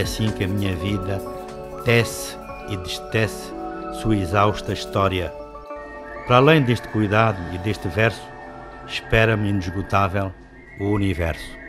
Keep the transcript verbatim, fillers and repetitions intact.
assim que a minha vida tece e destece sua exausta história. Para além deste cuidado e deste verso, espera-me inesgotável o universo.